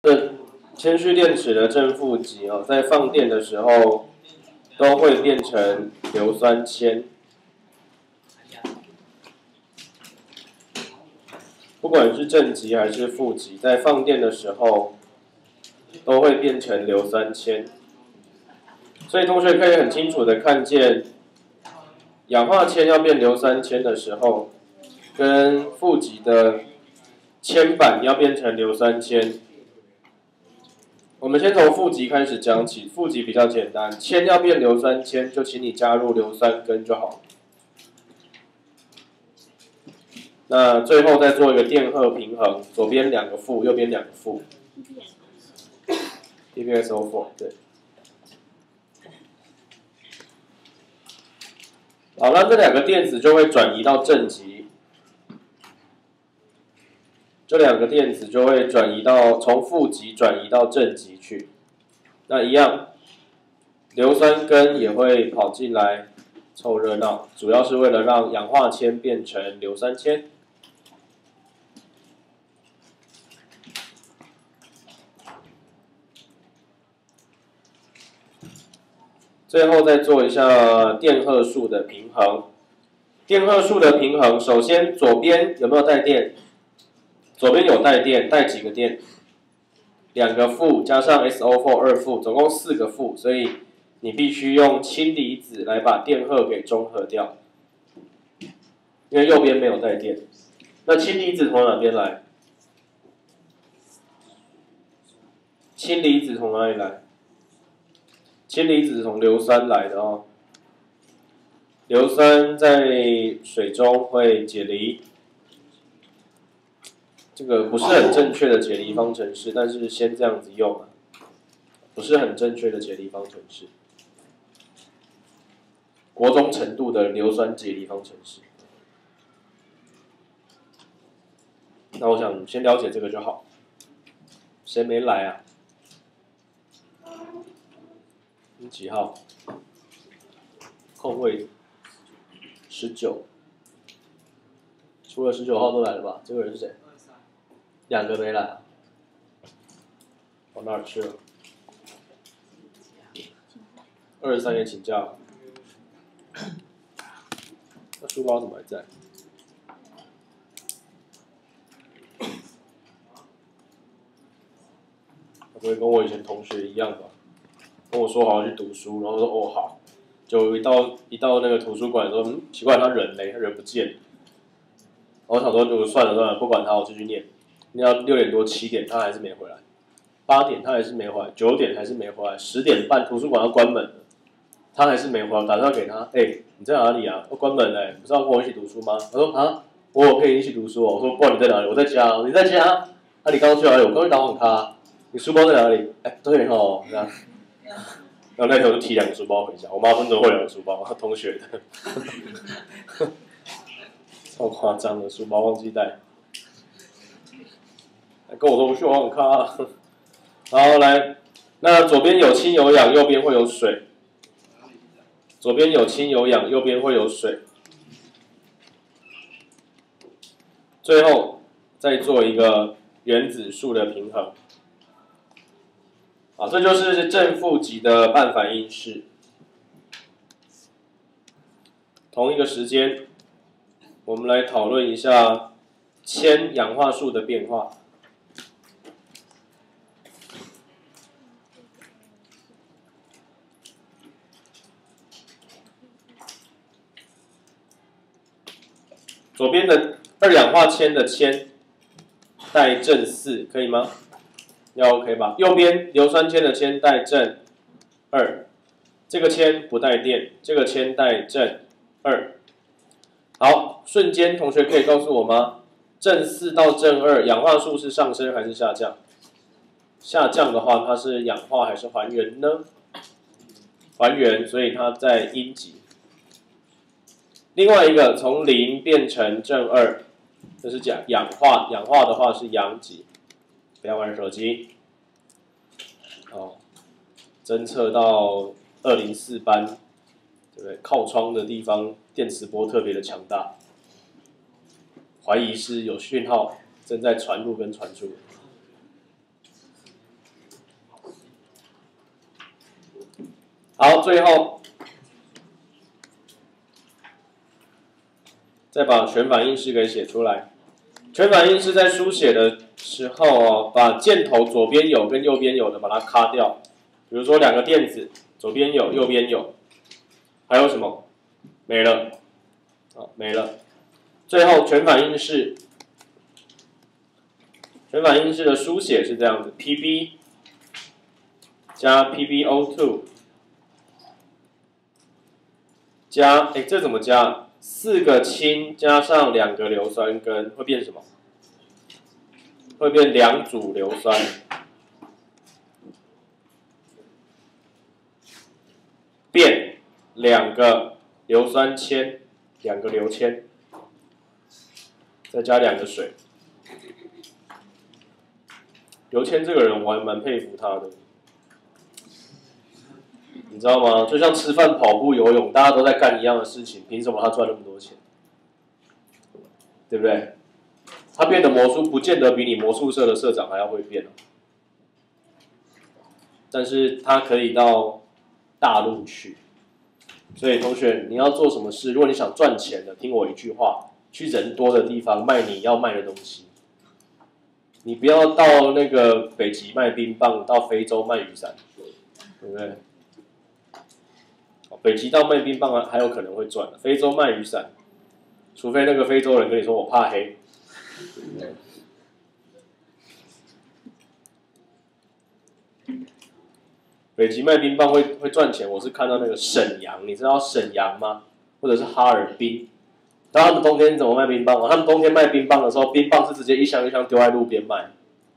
这铅蓄电池的正负极在放电的时候都会变成硫酸铅。不管是正极还是负极，在放电的时候都会变成硫酸铅。所以同学可以很清楚的看见，氧化铅要变硫酸铅的时候，跟负极的铅板要变成硫酸铅。我们先从负极开始讲起，负极比较简单，铅要变硫酸铅，就请你加入硫酸根就好。那最后再做一个电荷平衡，左边2个负，右边2个负。PbSO4 对。好，那这2个电子就会转移到正极，这2个电子就会转移到从负极转移到正极去。那一样，硫酸根也会跑进来凑热闹，主要是为了让氧化铅变成硫酸铅。最后再做一下电荷数的平衡。电荷数的平衡，首先左边有没有带电？左边有带电，带几个电？2个负加上 SO4 2负，总共4个负，所以你必须用氢离子来把电荷给中和掉，因为右边没有带电。那氢离子从哪边来？氢离子从哪里来？氢离子从硫酸来的哦。硫酸在水中会解离，这个不是很正确的解离方程式，但是先这样子用啊，不是很正确的解离方程式，国中程度的硫酸解离方程式。那我想先了解这个就好。谁没来啊？你几号？空位19，除了19号都来了吧？这个人是谁？2个没来啊？跑哪儿去了？23也请假了。那书包怎么还在？他不会跟我以前同学一样吧？跟我说好要去读书，然后说哦好，就一到那个图书馆说奇怪他人嘞，他人不见了。我想说就算了，不管他，我继续念。念到6点多7点他还是没回来，8点他还是没回来，9点还是没回来，10点半图书馆要关门了，他还是没回来。打电话给他，你在哪里啊？要关门了，不是要跟我一起读书吗？他说啊，我有陪你一起读书哦。我说不然你在哪里？我在家。你在家？那你刚刚去哪里？我刚去打网咖。你书包在哪里？对哦，这样。然后那天我就提2个书包回家，我妈分得会2个书包，同学的，超夸张的，书包忘记带，跟我说我去网咖。好，来，那左边有氢有氧，右边会有水。左边有氢有氧，右边会有水。最后再做一个原子数的平衡。好，这就是正负极的半反应式。同一个时间，我们来讨论一下铅氧化数的变化。左边的2氧化铅的铅带正4，可以吗？要 OK 吧？右边硫酸铅的铅带正2，这个铅不带电，这个铅带正2。好，瞬间同学可以告诉我吗？正4到正2，氧化数是上升还是下降？下降的话，它是氧化还是还原呢？还原，所以它在阴极。另外一个从0变成正2，这是讲氧化，氧化的话是阳极。不要玩手机。侦测到204班，对不对？靠窗的地方电磁波特别的强大，怀疑是有讯号正在传入跟传出。 好，最后再把全反应式给写出来。全反应式在书写的时候哦，把箭头左边有跟右边有的把它卡掉。比如说两个电子，左边有，右边有，还有什么？没了，好，没了。最后全反应式，全反应式的书写是这样子 ：Pb 加 PbO2 加，这怎么加？4个氢加上2个硫酸根会变什么？会变2组硫酸。变2个硫酸铅，2个硫铅，再加2个水。刘谦这个人我还蛮佩服他的，你知道吗？就像吃饭、跑步、游泳，大家都在干一样的事情，凭什么他赚那么多钱？对不对？他变的魔术不见得比你魔术社的社长还要会变哦，但是他可以到大陆去。所以同学，你要做什么事？如果你想赚钱的，听我一句话，去人多的地方卖你要卖的东西。你不要到那个北极卖冰棒，到非洲卖雨伞，对不对？北极到卖冰棒还有可能会赚，非洲卖雨伞，除非那个非洲人跟你说我怕黑。北极卖冰棒会赚钱，我是看到那个沈阳，你知道沈阳吗？或者是哈尔滨，然后他们冬天怎么卖冰棒啊？他们冬天卖冰棒的时候，冰棒是直接一箱一箱丢在路边卖，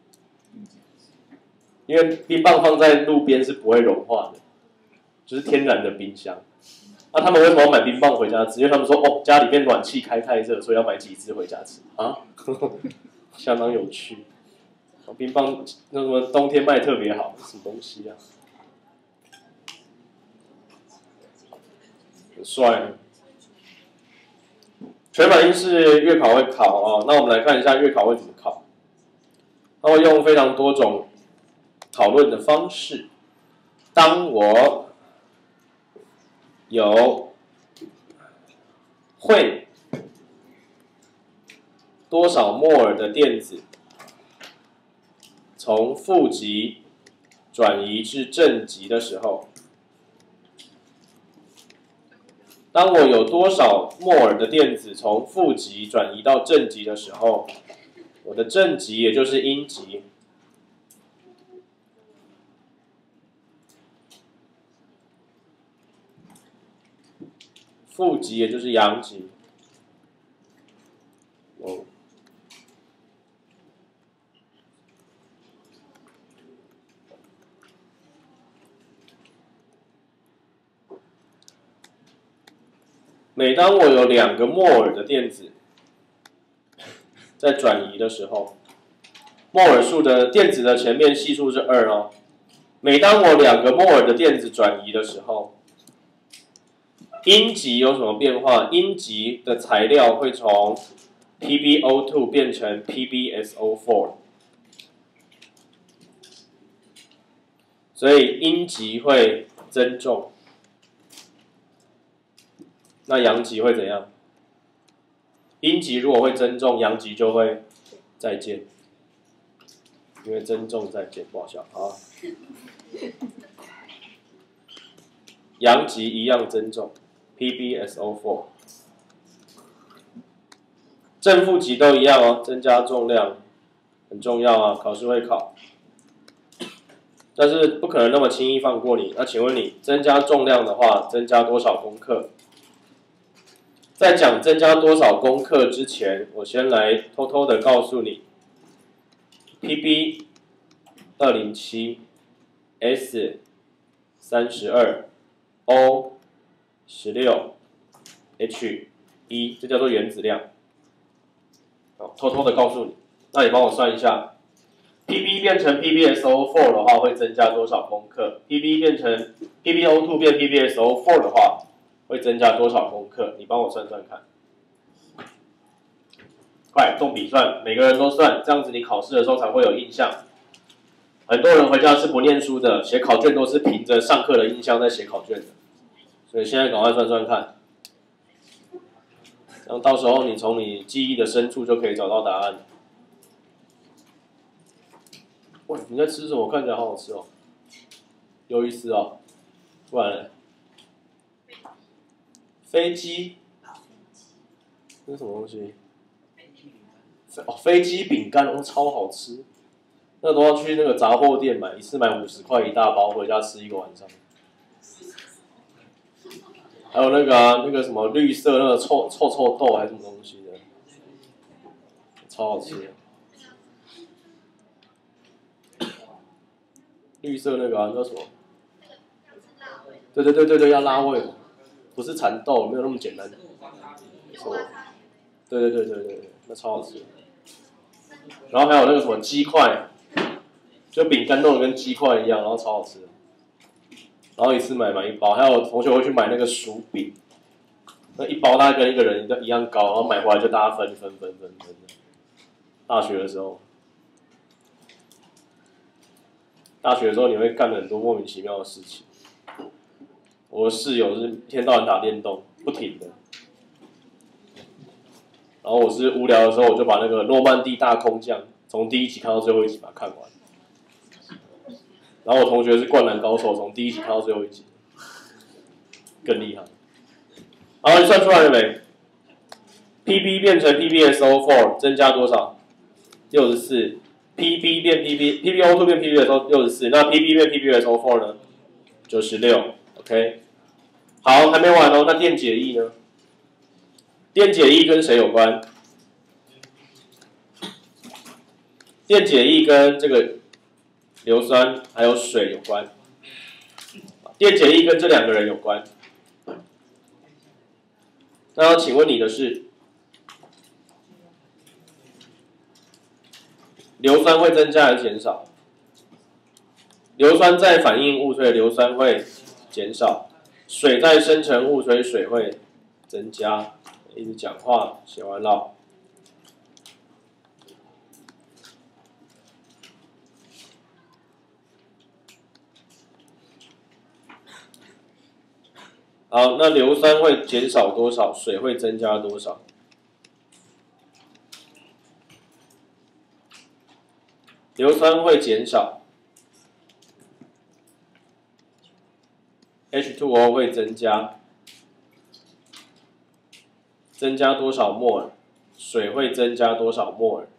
因为冰棒放在路边是不会融化的，就是天然的冰箱。那他们为什么要买冰棒回家吃？因为他们说哦，家里面暖气开太热，所以要买几支回家吃啊，相当有趣。冰棒那什么冬天卖特别好，什么东西啊？很帅。全反应式月考会考啊，那我们来看一下月考会怎么考。它会用非常多种讨论的方式。当我有会多少摩尔的电子从负极转移至正极的时候，当我有多少摩尔的电子从负极转移到正极的时候，我的正极也就是阴极，负极也就是阳极。每当我有2个摩尔的电子在转移的时候，摩尔数的电子的前面系数是2哦。每当我2个摩尔的电子转移的时候，阴极有什么变化？阴极的材料会从 PbO2 变成 PbSO4， 所以阴极会增重。那阳极会怎样？阴极如果会增重，阳极就会再见，因为增重再见，不好笑啊。阳极一样增重 ，PbSO4。正负极都一样哦，增加重量很重要啊，考试会考。但是不可能那么轻易放过你。那请问你增加重量的话，增加多少功课？在讲增加多少功课之前，我先来偷偷的告诉你 ，Pb 207 S 32 O 16 H 1，这叫做原子量。好，偷偷的告诉你，那你帮我算一下 ，Pb 变成 PbSO4 的话会增加多少功课 ？Pb 变成 PbO2 变 PbSO4 的话会增加多少功课？你帮我算算看。快动笔算，每个人都算，这样子你考试的时候才会有印象。 很多人回家是不念书的，写考卷都是凭着上课的印象在写考卷的，所以现在赶快算算看，然后到时候你从你记忆的深处就可以找到答案。喂，你在吃什么？看起来好好吃哦，鱿鱼丝哦，不然呢？飞机，这是什么东西？哦，飞机饼干哦，超好吃。那都要去那个杂货店买，一次买50块一大包，回家吃一个晚上。还有那个那个什么绿色那个臭豆还是什么东西的，超好吃的。绿色那个叫什么？对，要拉味，不是蚕豆，没有那么简单。什么？对，那超好吃。然后还有那个什么鸡块，就饼干弄得跟鸡块一样，然后超好吃的。然后一次买一包，还有同学会去买那个薯饼，那一包大概跟一个人一样高，然后买回来就大家分。大学的时候你会干很多莫名其妙的事情。我的室友是一天到晚打电动，不停的。然后我是无聊的时候，我就把那个诺曼底大空降从第1集看到最后1集把它看完。然后我同学是灌篮高手，从第1集看到最后1集，更厉害。好，你算出来了没 ？PB 变成 PBSO4 增加多少？64。PB 变 PBO2 变 PBSO64，那 PB 变 PBSO4 呢？96。OK。好，还没完哦。那电解液呢？电解液跟谁有关？电解液跟这个硫酸还有水有关。电解液跟这2个人有关。那请问你的是，硫酸会增加还是减少？硫酸在反应物，所以硫酸会减少；水在生成物，所以水会增加。一直讲话，写完了。好，那硫酸会减少多少？水会增加多少？硫酸会减少 ，H2O 会增加，增加多少摩尔？水会增加多少摩尔？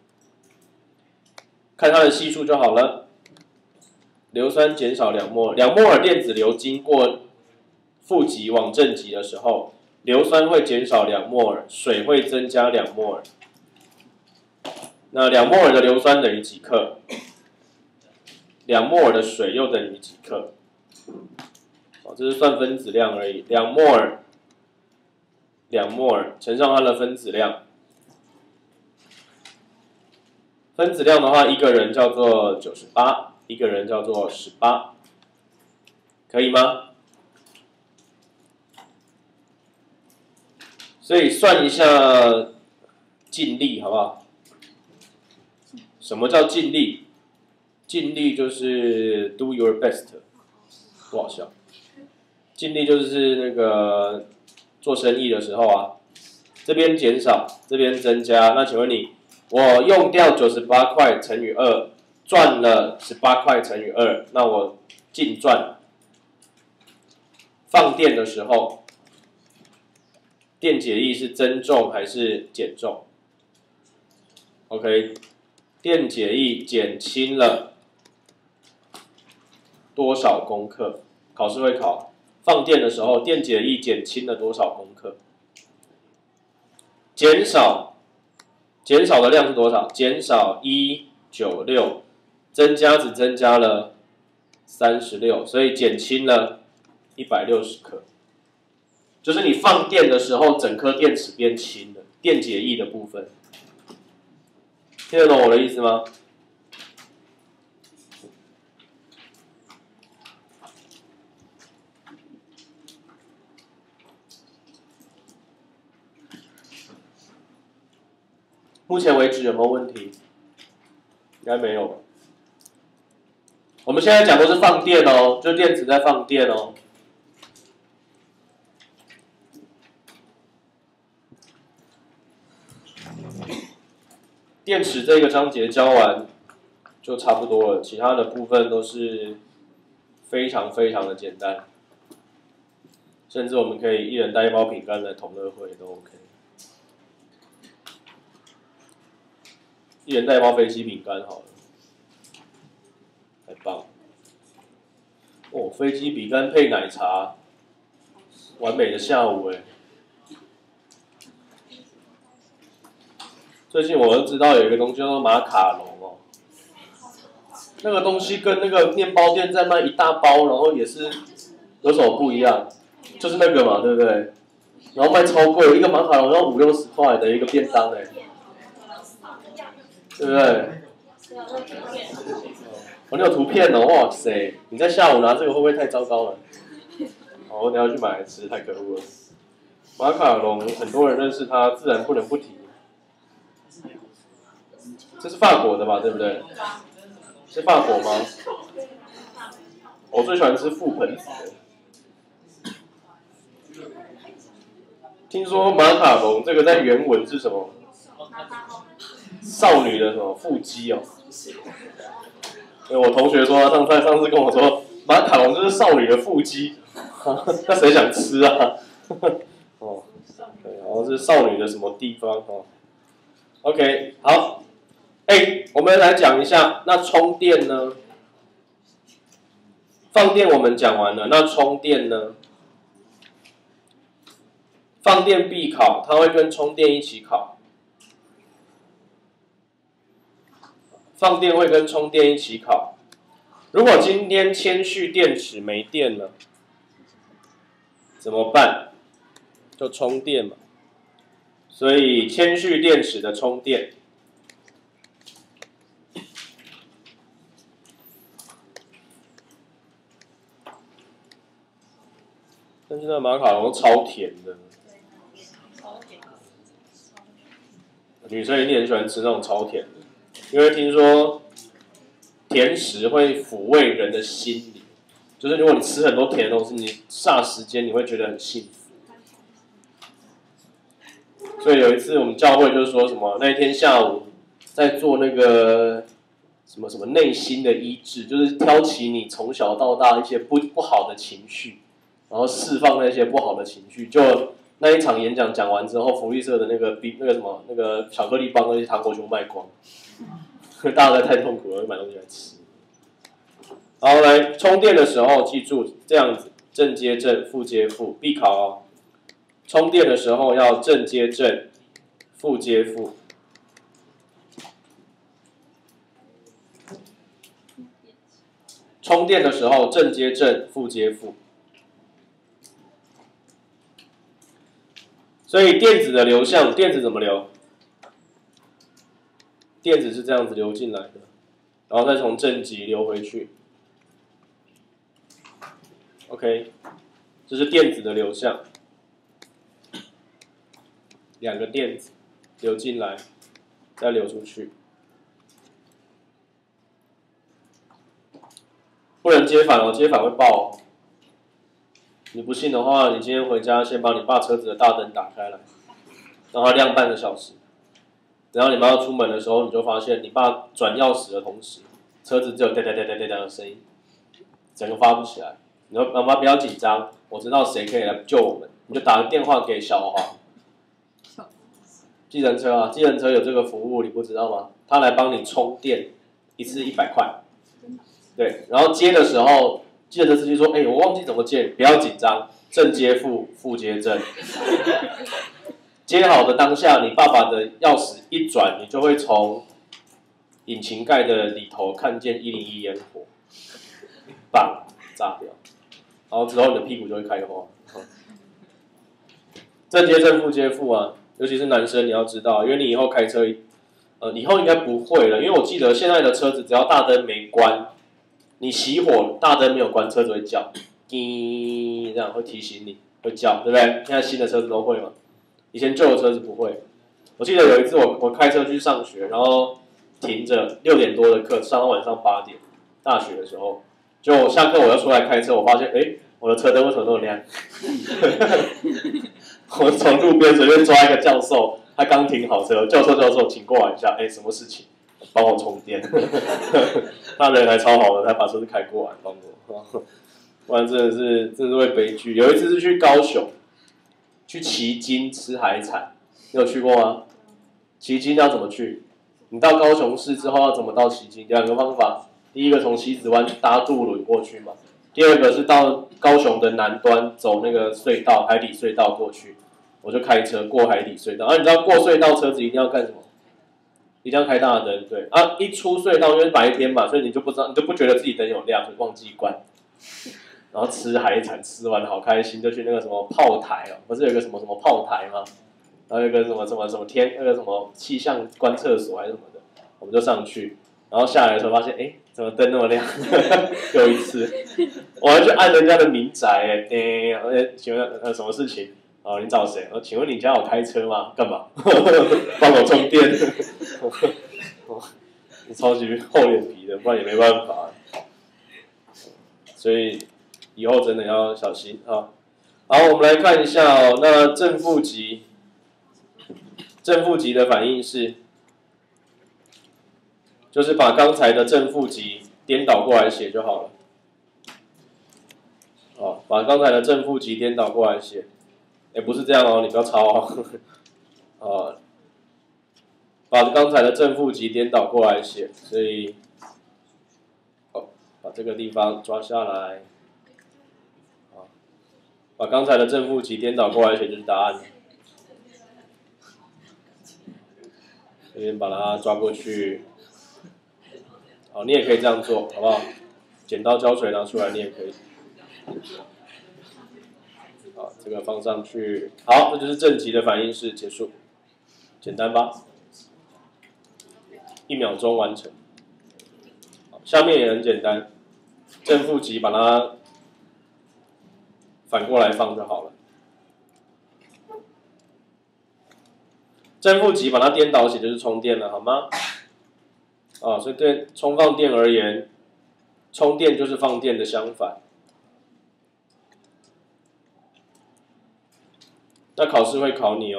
看它的系数就好了。硫酸减少2摩尔，2摩尔电子流经过负极往正极的时候，硫酸会减少2摩尔，水会增加2摩尔。那2摩尔的硫酸等于几克？2摩尔的水又等于几克？这是算分子量而已。2摩尔乘上它的分子量。分子量的话，一个人叫做98，一个人叫做18，可以吗？所以算一下尽力，好不好？什么叫尽力？尽力就是 do your best， 不好笑。尽力就是那个做生意的时候啊，这边减少，这边增加。那请问你，我用掉98块乘以2，赚了18块乘以2，那我净赚。放电的时候，电解液是增重还是减重 ？OK， 电解液减轻了多少公克？考试会考。放电的时候，电解液减轻了多少公克？减少的量是多少？减少196，增加只增加了36，所以减轻了160克。就是你放电的时候，整颗电池变轻了，电解液的部分。听得懂我的意思吗？目前为止有没有问题？应该没有吧。 我们现在讲都是放电哦，就电池在放电哦。电池这个章节教完就差不多了，其他的部分都是非常非常的简单，甚至我们可以一人带一包饼干来同乐会都 OK。一人带一包飞机饼干好了，太棒了！哦，飞机饼干配奶茶，完美的下午哎。最近我知道有一个东西叫做马卡龙哦，那个东西跟那个面包店在卖一大包，然后也是有什么不一样？就是那个嘛，对不对？然后卖超贵，一个马卡龙要50-60块的一个便当哎，对不对？哦，你有图片哦，哇塞！你在下午拿这个会不会太糟糕了？哦，我等下去买来吃，太可恶了。马卡龙很多人认识它，自然不能不提。这是法国的吧，对不对？是法国吗？我最喜欢吃覆盆子的。听说马卡龙这个在原文是什么？少女的什么腹肌哦？因为我同学说他上次跟我说，马卡龙就是少女的腹肌，那谁想吃啊？哦，对，然后是少女的什么地方哦 ？OK， 好，我们来讲一下，那充电呢？放电我们讲完了，那充电呢？放电必考，它会跟充电一起考。放电会跟充电一起考。如果今天铅蓄电池没电了，怎么办？就充电嘛。所以铅蓄电池的充电，但是那马卡龙超甜的，女生一定很喜欢吃那种超甜的，因为听说甜食会抚慰人的心理，就是如果你吃很多甜的东西，你霎时间你会觉得很幸福。所以有一次我们教会就是说什么，那一天下午在做那个什么什么内心的医治，就是挑起你从小到大一些不好的情绪，然后释放那些不好的情绪。就那一场演讲讲完之后，福利社的那个什么那个巧克力棒那些糖果全部卖光，大家太痛苦了，就买东西来吃。好，来充电的时候记住这样子，正接正，负接负，必考哦。充电的时候要正接正，负接负。充电的时候正接正，负接负。所以电子的流向，电子怎么流？电子是这样子流进来的，然后再从正极流回去。OK， 这是电子的流向。两个电子流进来，再流出去，不能接反哦，接反会爆哦。你不信的话，你今天回家先把你爸车子的大灯打开来，让它亮半个小时。然后你妈要出门的时候，你就发现你爸转钥匙的同时，车子只有哒哒哒哒哒哒的声音，整个发不起来。你说妈妈不要紧张，我知道谁可以来救我们，你就打个电话给小黄。计程车啊，计程车有这个服务，你不知道吗？他来帮你充电，一次100块。对，然后接的时候，计程车司机说：“我忘记怎么接，不要紧张，正接负，负接正。”接好的当下，你爸爸的钥匙一转，你就会从引擎盖的里头看见101烟火，棒炸掉，然后之后你的屁股就会开花。正接正，负接负啊。尤其是男生，你要知道，因为你以后开车，以后应该不会了，因为我记得现在的车子只要大灯没关，你熄火，大灯没有关，车子会叫，滴，这样会提醒你，会叫，对不对？现在新的车子都会嘛，以前旧的车子不会。我记得有一次我开车去上学，然后停着6点多的课，上到晚上8点， 大学的时候，就下课我要出来开车，我发现我的车灯为什么那么亮？我从路边随便抓一个教授，他刚停好车，教授，请过来一下，什么事情？帮我充电。那人还超好的，他把车子开过来帮我。不然真的是会悲剧。有一次是去高雄，去旗津吃海产，你有去过吗？旗津要怎么去？你到高雄市之后要怎么到旗津？两个方法，第一个从西子湾搭渡轮过去嘛，第二个是到高雄的南端走那个隧道，海底隧道过去。我就开车过海底隧道，你知道过隧道车子一定要干什么？一定要开大灯，对啊，一出隧道因为白天嘛，所以你就不知道，你就不觉得自己灯有亮，就忘记关。然后吃海产，吃完好开心，就去那个什么炮台不是有个什么什么炮台吗？然后有个什么天，那个什么气象观测所还是什么的，我们就上去，然后下来的时候发现，怎么灯那么亮？又一次，我还去按人家的民宅，请问什么事情？哦，你找谁？请问你家有开车吗？干嘛？帮我充电。你超级厚脸皮的，不然也没办法。所以以后真的要小心啊。好，我们来看一下那正负极的反应是，就是把刚才的正负极颠倒过来写就好了。把刚才的正负极颠倒过来写。不是这样你不要抄把刚才的正负极颠倒过来写，所以把这个地方抓下来，把刚才的正负极颠倒过来写就是答案。这边把它抓过去，好，你也可以这样做，好不好？剪刀胶水拿出来，你也可以。好，这个放上去，好，这就是正极的反应式结束，简单吧？1秒钟完成。下面也很简单，正负极把它反过来放就好了。正负极把它颠倒写就是充电了，好吗？所以对充放电而言，充电就是放电的相反。那考试会考你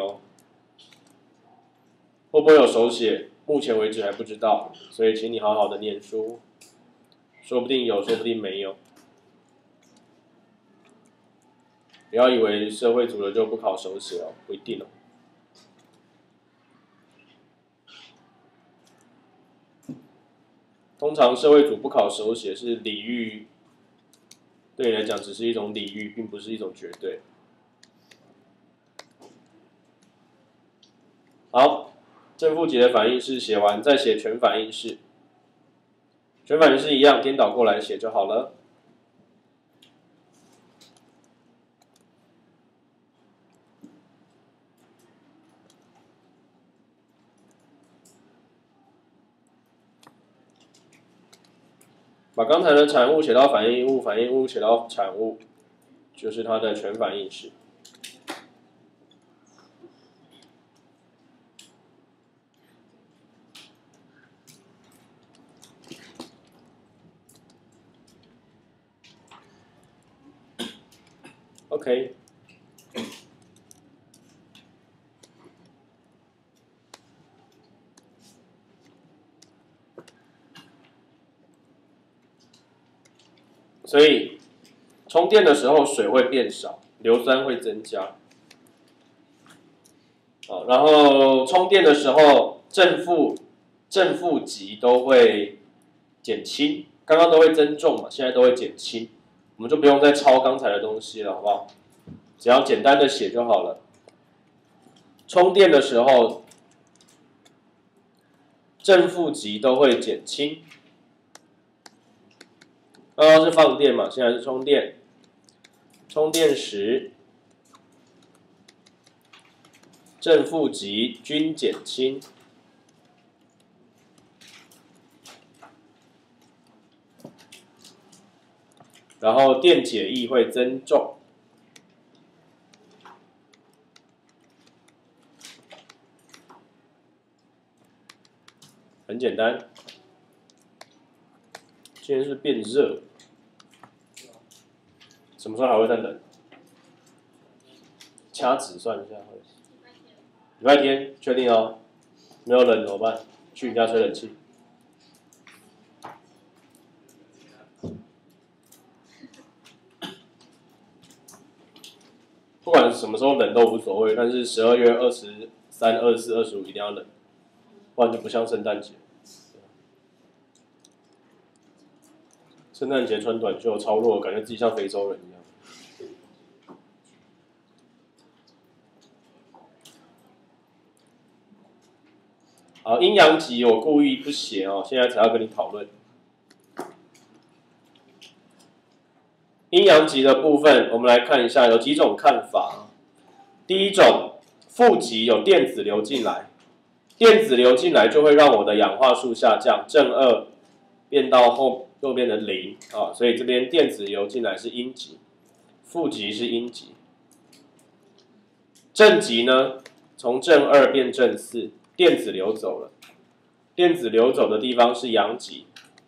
会不会有手写？目前为止还不知道，所以请你好好的念书，说不定有，说不定没有。不要以为社会组的就不考手写不一定通常社会组不考手写是礼遇，对你来讲只是一种礼遇，并不是一种绝对。好，正负极的反应式写完，再写全反应式。全反应式一样，颠倒过来写就好了。把刚才的产物写到反应物，反应物写到产物，就是它的全反应式。OK。所以充电的时候水会变少，硫酸会增加。然后充电的时候正负极都会减轻，刚刚都会增重嘛，现在都会减轻，我们就不用再抄刚才的东西了，好不好？只要简单的写就好了。充电的时候正负极都会减轻。刚刚是放电嘛，现在是充电。充电时，正负极均减轻。然后电解液会增重。很简单。 今天是变热，什么时候还会再冷？掐指算一下，礼拜天确定哦。没有冷怎么办？去你家吹冷气。不管什么时候冷都无所谓，但是12月23、24、25一定要冷，不然就不像圣诞节。圣诞节穿短袖超弱，感觉自己像非洲人一样。好，阴阳极我故意不写哦，现在才要跟你讨论。阴阳极的部分，我们来看一下有几种看法。第一种，负极有电子流进来，电子流进来就会让我的氧化数下降，正2变到右边的0啊，所以这边电子流进来是阴极，负极是阴极。正极呢，从正2变正4，电子流走了，电子流走的地方是阳极。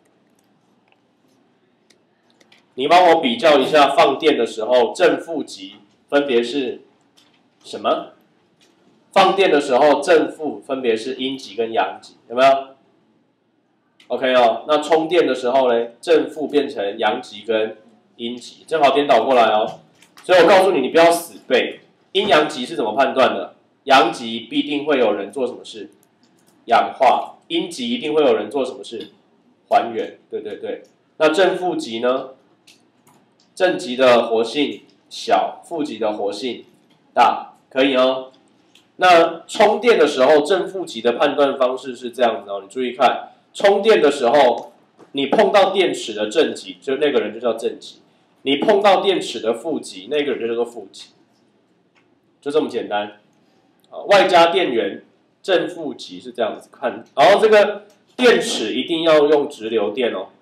你帮我比较一下放电的时候，正负极分别是什么？放电的时候，正负分别是阴极跟阳极，有没有 ？OK 哦，那充电的时候呢，正负变成阳极跟阴极，正好颠倒过来哦。所以我告诉你，你不要死背。阴阳极是怎么判断的？阳极必定会有人做什么事？氧化。阴极一定会有人做什么事？还原。对对对。那正负极呢？正极的活性小，负极的活性大，可以哦。那充电的时候，正负极的判断方式是这样子哦，你注意看，充电的时候，你碰到电池的正极，就那个人就叫正极；你碰到电池的负极，那个人就叫做负极，就这么简单。外加电源，正负极是这样子看，然后这个电池一定要用直流电哦。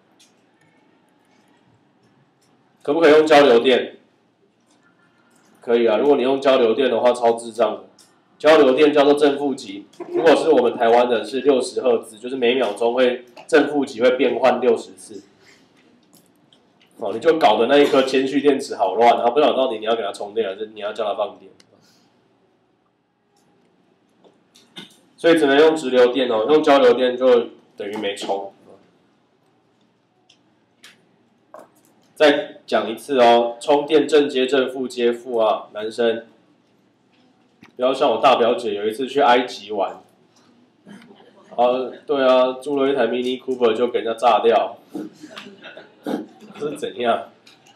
可不可以用交流电？可以啊，如果你用交流电的话，超智障的。交流电叫做正负极，如果是我们台湾的是60赫兹，就是每秒钟会正负极会变换60次。哦，你就搞得那一颗铅蓄电池好乱，然后不知道到底你要给它充电，还是你要叫它放电。所以只能用直流电哦，用交流电就等于没充。再讲一次哦，充电正接正，负接负啊，男生不要像我大表姐有一次去埃及玩，对啊，租了一台 Mini Cooper 就给人家炸掉，这是怎样？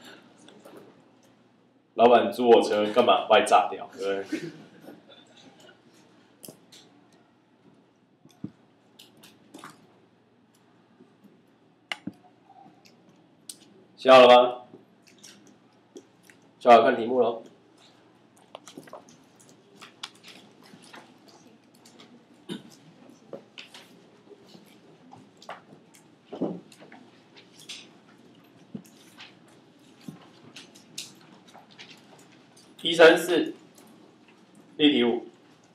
老板租我车干嘛？把你炸掉，对不对？写好了吗？写好看题目了。134，例题5。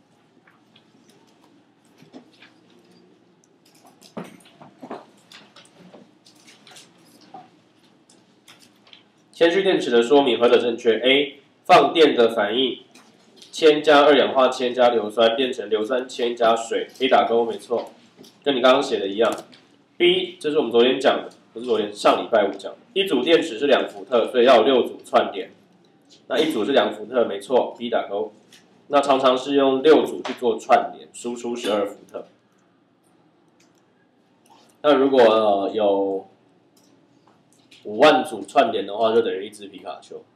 铅蓄电池的说明何者正确 ？A. 放电的反应，铅加2氧化铅加硫酸变成硫酸铅加水，可以打勾，没错，跟你刚刚写的一样。B. 这是我们昨天讲的，不是昨天，上礼拜5讲的。一组电池是2伏特，所以要有6组串联。那一组是2伏特，没错 ，B 打勾。那常常是用6组去做串联，输出12伏特。那如果有5万组串联的话，就等于一只皮卡丘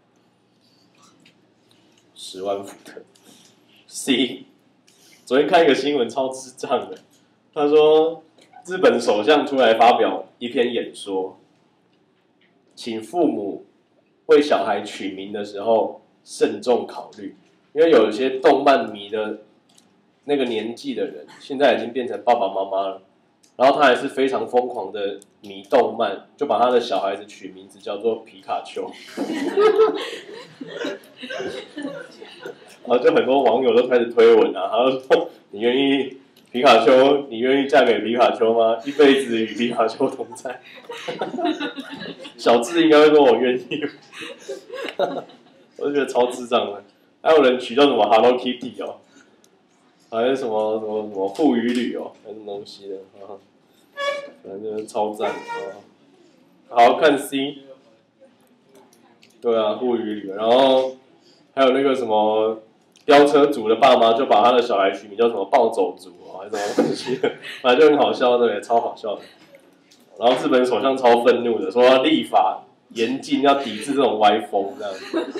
，10万伏特。C， 昨天看一个新闻超智障的，他说日本首相出来发表一篇演说，请父母为小孩取名的时候慎重考虑，因为有一些动漫迷的那个年纪的人，现在已经变成爸爸妈妈了。然后他还是非常疯狂的迷动漫，就把他的小孩子取名字叫做皮卡丘。然后就很多网友都开始推文啊，他就说你愿意皮卡丘，你愿意嫁给皮卡丘吗？一辈子与皮卡丘同在。小智应该会说我愿意。我就觉得超智障的。还有人取叫什么 Hello Kitty 哦，还是什么护鱼旅哦，还是什么东西的啊？反正就是超赞啊！好看 C。对啊，护鱼旅，然后还有那个什么飙车族的爸妈就把他的小孩取名叫什么暴走族哦，还是什么东西的，反正就很好笑，对，超好笑的。然后日本首相超愤怒的，说要立法严禁，要抵制这种歪风这样子。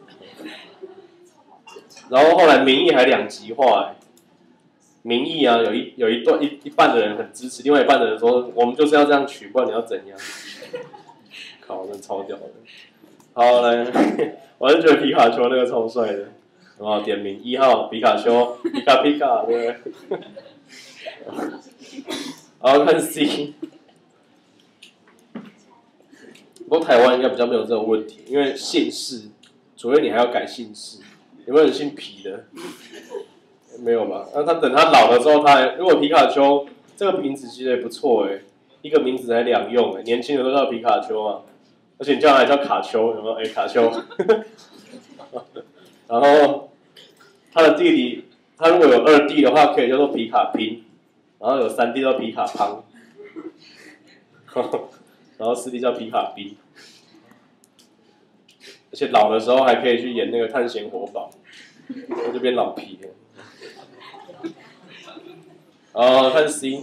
然后后来民意还两极化，民意啊有一半的人很支持，另外一半的人说我们就是要这样取，不然你要怎样？靠，真超屌的。好来，我还是觉得皮卡丘那个超帅的，然后点名1号皮卡丘，皮卡皮卡，对不对？然后看 C。不过台湾应该比较没有这种问题，因为姓氏，除非你还要改姓氏。有没有人姓皮的？没有吧？那他等他老了之后，如果皮卡丘这个名字其实也不错哎，一个名字还两用哎，年轻人都叫皮卡丘啊，而且你叫他还叫卡丘，有没有？哎，卡丘。然后他的弟弟，他如果有2弟的话，可以叫做皮卡拼，然后有3弟叫皮卡胖，然后4弟叫皮卡兵。而且老的时候还可以去演那个探险活宝，在这边老皮了。看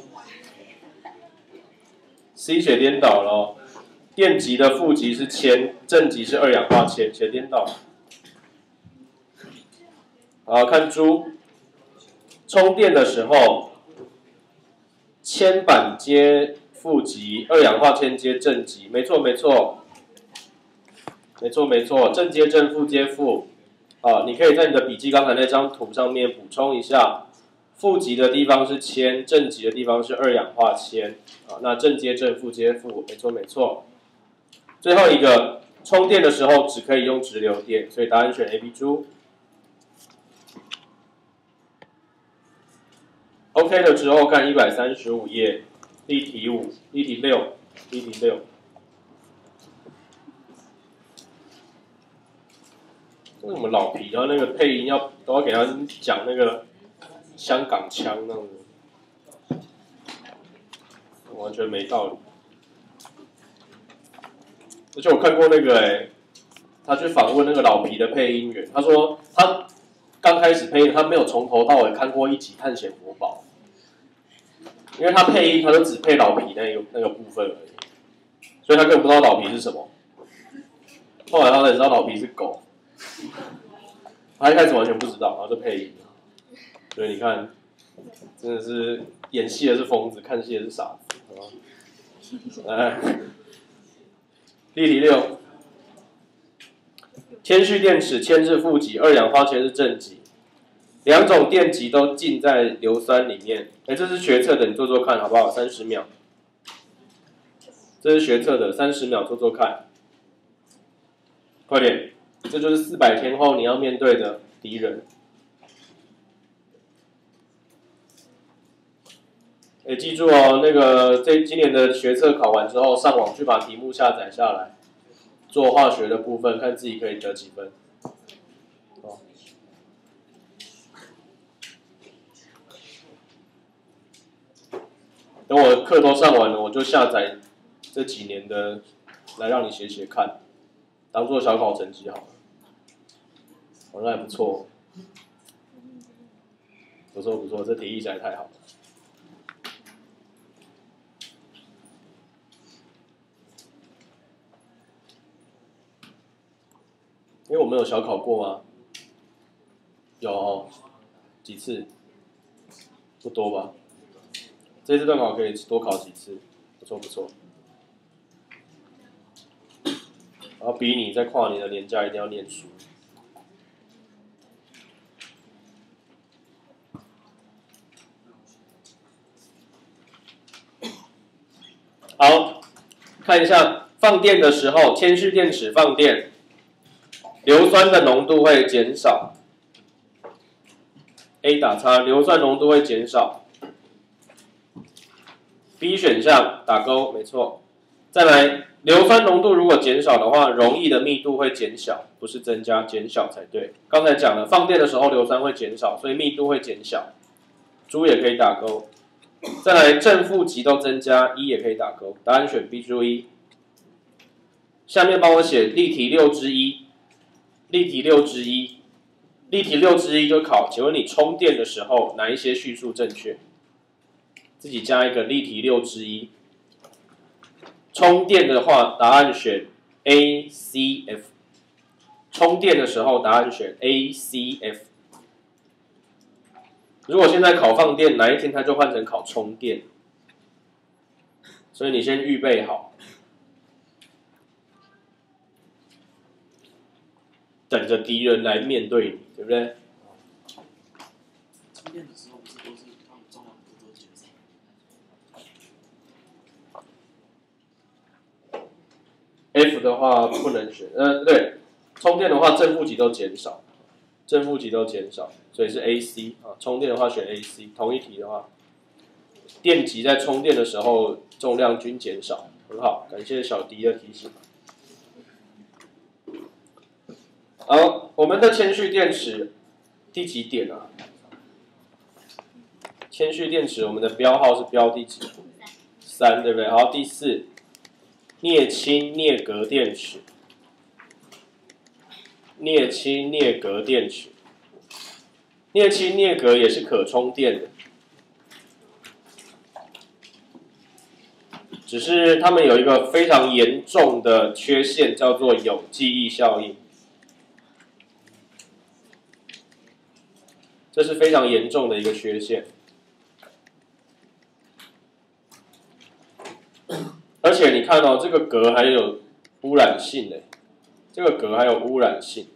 C 写颠倒了哦，电极的负极是铅，正极是2氧化铅，写颠倒。看猪，充电的时候，铅板接负极，2氧化铅接正极，没错没错。没错，正接正，负接负。你可以在你的笔记刚才那张图上面补充一下，负极的地方是铅，正极的地方是2氧化铅。那正接正，负接负，没错。最后一个，充电的时候只可以用直流电，所以答案选 A、B 猪。OK 了之后看135页，例题6。为什么老皮然后那个配音都要给他讲那个香港腔那样子，完全没道理。而且我看过那个他去访问那个老皮的配音员，他说他刚开始配音，他没有从头到尾看过一集《探险活宝》，因为他配音他就只配老皮那个部分而已，所以他根本不知道老皮是什么。后来他才知道老皮是狗。他一开始完全不知道，然后就配音，所以你看，真的是演戏的是疯子，看戏的是傻子。例题6，铅蓄电池，铅是负极，2氧化铅是正极，两种电极都浸在硫酸里面。这是学测的，你做做看好不好？30秒，这是学测的，30秒做做看，快点。这就是400天后你要面对的敌人。记住哦，那个今年的学测考完之后，上网去把题目下载下来，做化学的部分，看自己可以得几分。等我课都上完了，我就下载这几年的来让你写写看，当做小考成绩好了。那还不错，不错，这题意实在太好了。因为我们有小考过吗？有几次？不多吧？这次段考可以多考几次，不错。然后逼你在跨年的年假一定要念书。好，看一下放电的时候，铅蓄电池放电，硫酸的浓度会减少。A 打叉，硫酸浓度会减少。 B 选项打勾，没错。再来，硫酸浓度如果减少的话，溶液的密度会减小，不是增加，减小才对。刚才讲了，放电的时候硫酸会减少，所以密度会减小。猪也可以打勾。再来，正负极都增加，一也可以打勾。答案选 B 注意。下面帮我写例题6之1，例题6之1，例题6之1就考，请问你充电的时候哪一些叙述正确？自己加一个例题6之1。充电的话，答案选 A、C、F。充电的时候，答案选 A、C、F。如果现在考放电，哪一天它就换成考充电，所以你先预备好，等着敌人来面对你，对不对？ 充电的时候不是都是他们重量都减少。 F 的话不能选，对，充电的话正负极都减少，正负极都减少，所以是 AC 啊。充电的话选 AC， 同一题的话，电极在充电的时候重量均减少，很好，感谢小迪的提醒。好，我们的铅蓄电池第几点啊？铅蓄电池我们的标号是标第几？3，对不对？好，第4。镍氢镍镉电池，镍氢镍镉电池，镍氢镍镉也是可充电的，只是它们有一个非常严重的缺陷，叫做有记忆效应，这是非常严重的一个缺陷。而且你看哦，这个镉还有污染性的，这个镉还有污染性。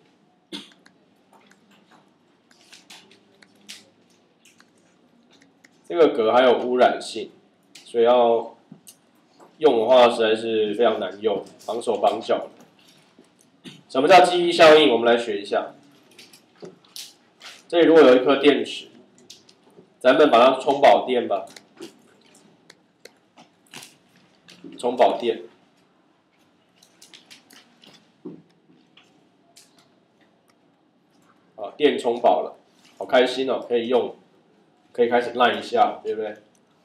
这个镉还有污染性，所以要用的话实在是非常难用，绑手绑脚。什么叫记忆效应？我们来学一下。这里如果有一颗电池，咱们把它充饱电吧。充饱电，啊，电充饱了，好开心哦，可以用，可以开始赖一下，对不对？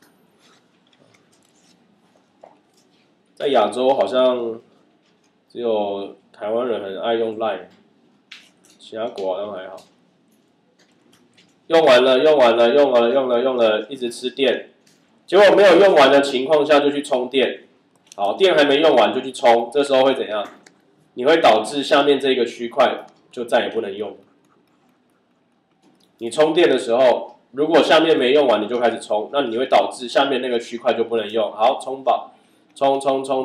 在亚洲好像只有台湾人很爱用赖，其他国好像还好。用完了，用完了，用了，用了，用了，一直吃电，结果没有用完的情况下就去充电。好，电还没用完就去充，这时候会怎样？你会导致下面这个区块就再也不能用了。你充电的时候，如果下面没用完，你就开始充，那你会导致下面那个区块就不能用。好，充饱，充，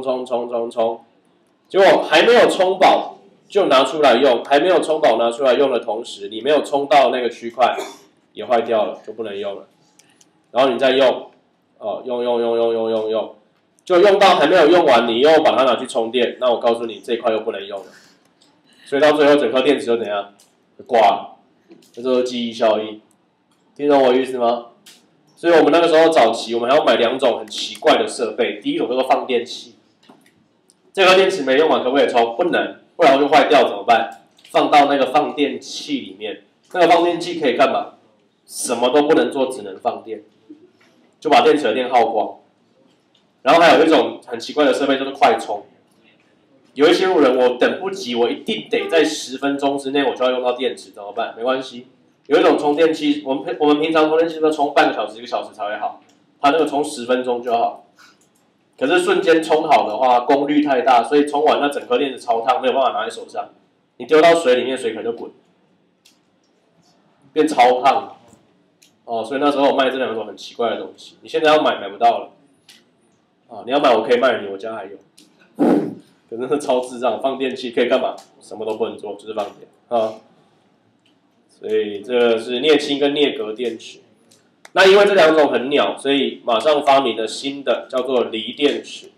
结果还没有充饱就拿出来用，还没有充饱拿出来用的同时，你没有充到那个区块也坏掉了，就不能用了。然后你再用，哦，用。就用到还没有用完，你又把它拿去充电，那我告诉你这一块又不能用了，所以到最后整颗电池就怎样？挂了，这就是记忆效应，听懂我意思吗？所以我们那个时候早期，我们还要买2种很奇怪的设备，第一种叫做放电器，这颗电池没用完可不可以充？不能，不然就坏掉怎么办？放到那个放电器里面，那个放电器可以干嘛？什么都不能做，只能放电，就把电池的电耗光。然后还有一种很奇怪的设备，就是快充。有一些路人，我等不及，我一定得在10分钟之内我就要用到电池，怎么办？没关系，有一种充电器，我们平常充电器都充半个小时、1个小时才会好，它那个充10分钟就好。可是瞬间充好的话，功率太大，所以充完那整颗电池超烫，没有办法拿在手上。你丢到水里面，水可能就滚，变超烫。哦，所以那时候我卖这2种很奇怪的东西，你现在要买不到了。啊，你要买我可以卖你，我家还有。可是那超智障，放电器可以干嘛？什么都不能做，就是放电啊。所以这个是镍氢跟镍镉电池。那因为这2种很鸟，所以马上发明了新的，叫做锂电池。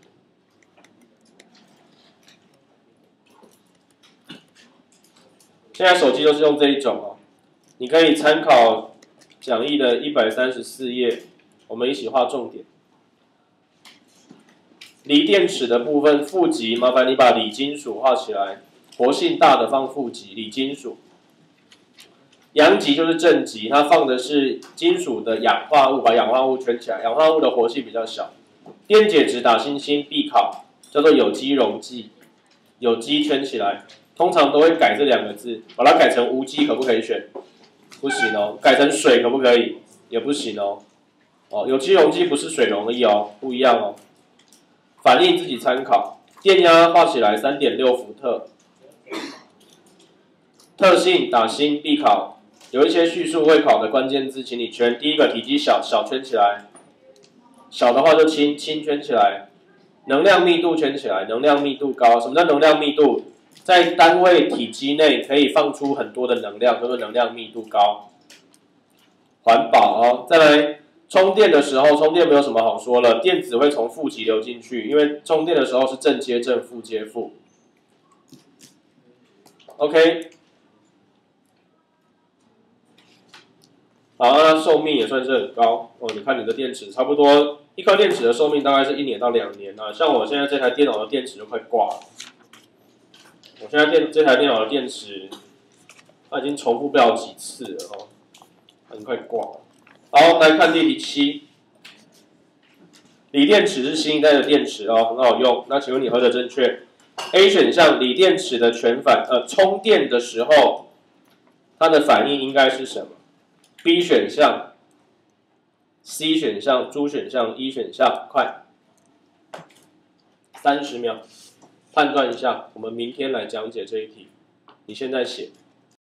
现在手机都是用这一种哦，你可以参考讲义的134页，我们一起画重点。 锂电池的部分，负极，麻烦你把锂金属画起来，活性大的放负极，锂金属。阳极就是正极，它放的是金属的氧化物，把氧化物圈起来，氧化物的活性比较小。电解质打星星必考，叫做有机溶剂，有机圈起来，通常都会改这2个字，把它改成无机可不可以选？不行哦，改成水可不可以？也不行哦。哦，有机溶剂不是水溶液哦，不一样哦。反应自己参考，电压画起来3.6伏特。特性打星必考，有一些叙述会考的关键字，请你圈。第一个体积小，小圈起来；小的话就轻，轻圈起来。能量密度圈起来，能量密度高。什么叫能量密度？在单位体积内可以放出很多的能量，叫做能量密度高。环保哦，再来充电的时候，充电没有什么好说了，电子会从负极流进去，因为充电的时候是正接正，负接负。OK。好，那寿命也算是很高哦。你看你的电池，差不多一颗电池的寿命大概是1年到2年啊。像我现在这台电脑的电池就快挂了。我现在这台电脑的电池，它已经重复不了几次了哦，很快挂了。好，来看第7，锂电池是新一代的电池哦，很好用。那请问你何者正确 ？A 选项，锂电池的充电的时候，它的反应应该是什么？ B 选项、C 选项、D 选项、E 选项，快，30秒，判断一下。我们明天来讲解这一题。你现在写。